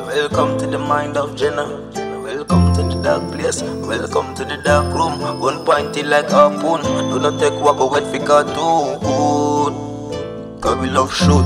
Welcome to the mind of Jenna. Welcome to the dark place. Welcome to the dark room. One pointy like a harpoon. Do not take walk away for cartoon. Cause we love shoot.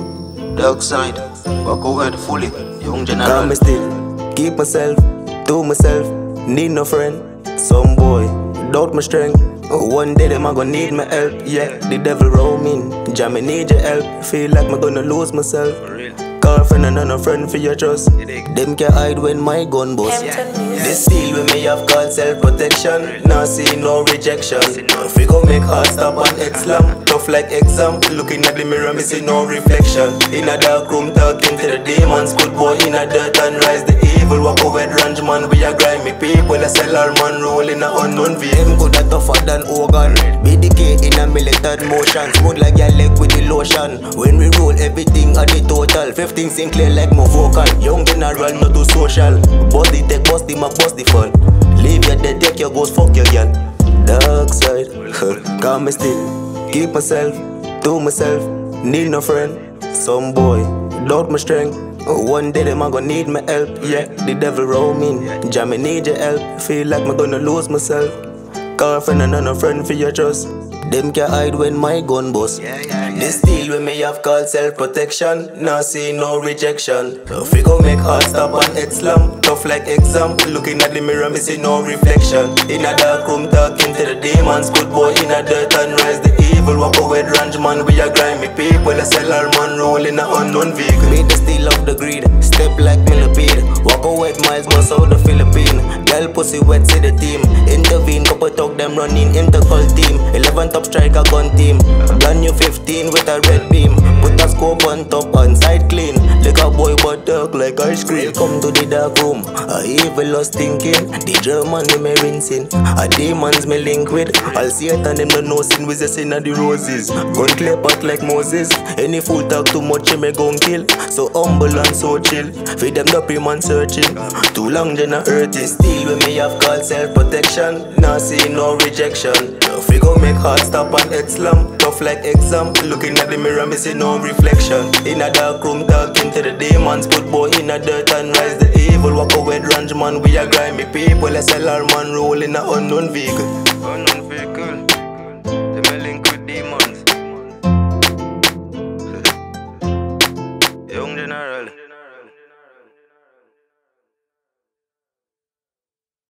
Dark side. Walk away fully. Young general. Calm me still. Keep myself. To myself. Need no friend. Some boy. Doubt my strength. One day them a gonna need my help. Yeah, the devil roaming. Jam, me need your help. Feel like I'm gonna lose myself. Call friend and no friend for your trust. Them can hide when my gun bust. This deal with me have called self-protection. Now see no rejection. If we go make heart stop and exlam. Tough like exam. Looking at the mirror, me see no reflection. In a dark room talking to the demons. Good boy in a dirt and rise the evil. Walk away range man. We a grimy people. I sell our man roll in a unknown vehicle. Them good at tougher than organ. BDK in a militant motion. Smooth like your leg with the lotion. When we roll everything at the total. 15 Sinclair like my vocal. Young general not too social. Bust the tech, bust the Mac, bust the fun. Leave your dead, take your ghost, fuck your girl. Dark side. Calm me still. Keep myself. To myself. Need no friend. Some boy. Doubt my strength. One day them a gonna need my help. Yeah, the devil roaming. Jam, me need your help. Feel like I'm gonna lose myself. Call friend and no friend for your trust. Them can hide when my gun bust. This deal with me have called self-protection. Now see no rejection. If we go make heart stop and head slam. Tough like exam. Looking at the mirror, me see no reflection. In a dark room talking to the demons. Good boy in a dirt and rise the evil. Walk away range man, we a grimy people. I sell our man roll in a unknown vehicle. Me the steal of the greed. Step like millipede. Walk away miles bust out the Philippine. Girl pussy wet see the team. Intervene, couple talk them running intercult team. 11 top striker gun team. Brand new 15 with a red beam. Put a scope on top and side clean. Like a boy but dark like ice cream. Come to the dark room. A evil lost thinking. The German me rinsing. A demons me link with. I'll see it and them no know sin with the sin of the roses. Gun clear pot like Moses. Any fool talk too much he me gon' kill. So humble and so chill. Feed them the man searching. Too long they not hurt it. Steal with me have called self-protection. Now see no rejection. If we go make heart stop and head slam. Tough like exam. Looking at the mirror, me see no reflection. In a dark room talking to the demons. Good boy in a dirt and rise the evil. Walk away range man, we a grimy people. I sell our man roll in a unknown vehicle.